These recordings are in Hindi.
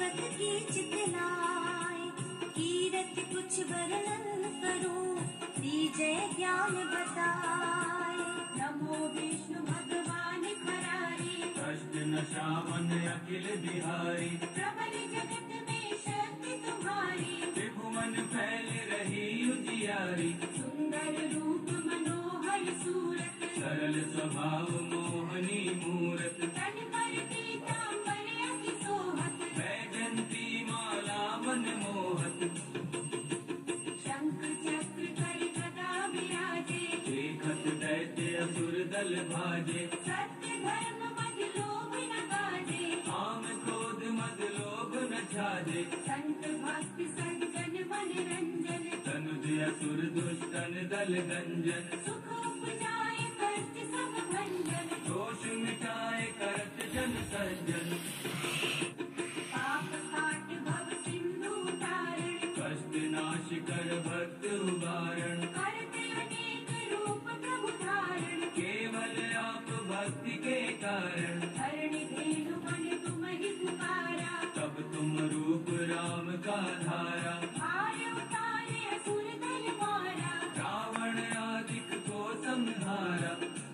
मूरत की चितलाए, कीरत कुछ वर्णन करूं, दीजय ज्ञान बताए। नमो विष्णु भगवान खरारी, कष्ट नशावन अखिल बिहारी, प्रबल जगत में शक्ति तुम्हारी, त्रिभुवन फैल रही उजियारी, सुंदर रूप मनोहर सूरत, सरल स्वभाव मोहनी मूरत, तन पर पीतांबर अति सोहत, वैजंती माला मन मोहत, शंख चक्र कर गदा विराजे, देखत दैत्य असुर दल भाजे, सत्य धर्म मद लोभ न गाजे, काम क्रोध मद लोभ न छाजे, संत भक्त सज्जन मन रंजन, तनुज असुर दुष्टन दल गंजन, सुख उपजाए कष्ट सब भंजन, दोष मिटाए करत जन सज्जन, पाप काट भव सिंधु तारण, कष्ट नाश कर भक्त उबारण, करते अनेक रूप प्रभु धारण, केवल आप भक्ति के कारण, धरणि धेनु बन तुम ही पुकारा, तब तुम रूप राम का धारा, भार उतारे असुर दल मारा, रावण आदिक को संहारा,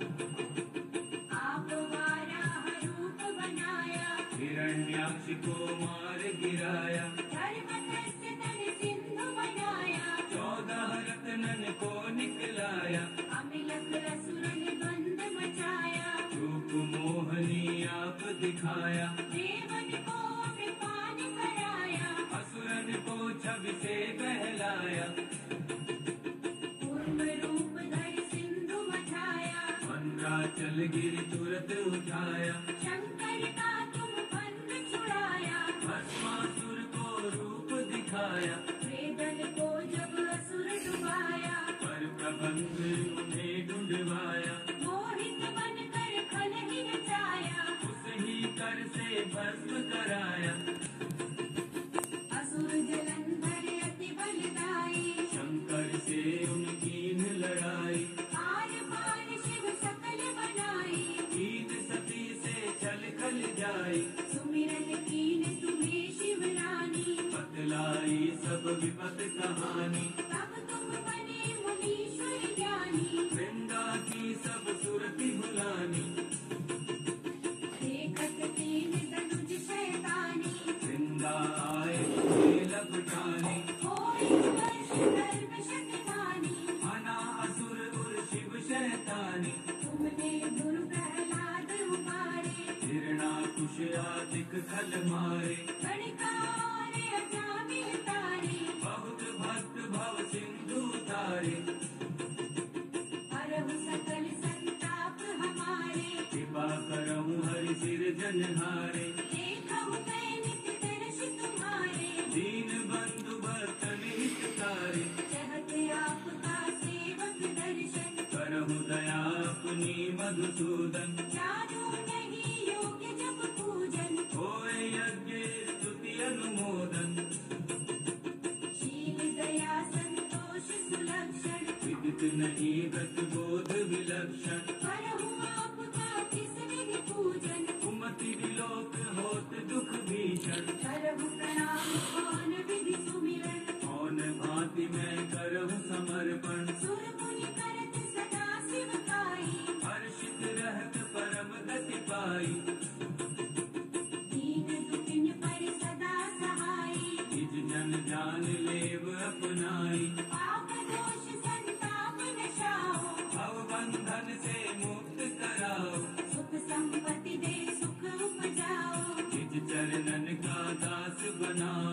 आप वाराह रूप बनाया, हिरण्याक्ष को मार गिराया, धर्मतस्य तन सिंधु बनाया, 14 रत्नन को निकलाया, अमिलक असुरन द्वंद मचाया, रूप मोहनी आप दिखाया, देवन को कृपान कराया, असुरन को छवि से बहलाया, पूर्ण रूप धर सिंधु मचाया, मंद्राचल गिर तुरत उठाया, शंकर का तुम बंद छुड़ाया, भस्मासुर को रूप दिखाया, वेदन को जब असुर डुबाया, पर प्रबंध उन्हें ढूंढवाया, मोहित बन कर खल ही नचाया, उस ही कर से भस्म कराया, असुर जलंधर अति बलदाई, शंकर से उनकी लड़ाई, आर पार शिव सकल बनाई, कीन सती से चल खल जाई, सुमिरन कीन तुम्हें शिव रानी, बतलाई सब विपत कहानी, तब तुम बने मुनीश्वर ज्ञानी, वृंदा की सब सुरति भुलानी, देखत तीन धनुज शैतानी, वृंदा आए तुम्हें लपटानी, होई स्पर्श धर्म शतवानी, मना असुर उर शिव शैतानी, तुमने गुरु प्रहलाद उबारे, हिरणाकुश आदिक खल मारे, गणकार अजामिल तारे, बहुत भक्त भव सिंधु तारे, हरहु सकल संताप हमारे, कृपा करहु हरि सिर जनहारे, देखहु मैं नित्य दर्श तुम्हारे, दीन बंधु भक्तन हितकारी, चाहते आपका सेवक दर्शन, करहु दया अपनी मधुसूदन, जादू नहीं योग्य जप पूजन, होए यज्ञ स्तुति अनुमोदन, शील दया संतोष सुलक्षण, विदित नहीं व्रत बोध विलक्षण, करहु आपका तिस विधि पूजन, कुमति विलोक होत दुख भीषण, करहु प्रणाम कौन विधि सुमिरन, कौन भांति मैं करहु समर्पण, सुर मुनि करत सदा शिवकाई, हर्षित रहत परम गति पाई, दीन दुखिन पर सदा सहाई, निज जन जान लेव अपनाई, पाप दोष संताप नशाओ, भव बंधन से मुक्त कराओ, सुख संपत्ति दे सुख उपजाओ, निज चरणन का दास बनाओ,